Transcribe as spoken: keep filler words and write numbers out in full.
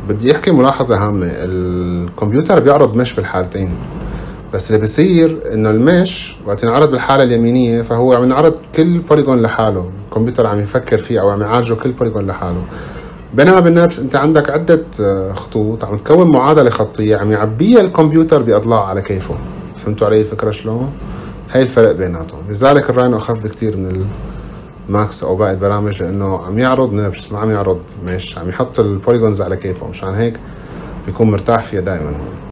بدي احكي ملاحظة هامة. الكمبيوتر بيعرض مش بالحالتين، بس اللي بصير انه المش وقت ينعرض بالحالة اليمينية فهو عم ينعرض كل بوليجون لحاله، الكمبيوتر عم يفكر فيه او عم يعالجه كل بوليجون لحاله. بينما بالنفس انت عندك عدة خطوط عم تكون معادلة خطية عم يعبيها الكمبيوتر بأضلاع على كيفه. فهمتوا علي الفكرة شلون؟ هاي الفرق بيناتهم. لذلك الراينو اخف بكتير من الماكس او باقي البرامج، لانه عم يعرض نيرفز ما عم يعرض مش، عم يحط البوليجونز على كيفه، مشان هيك بيكون مرتاح فيها دائما.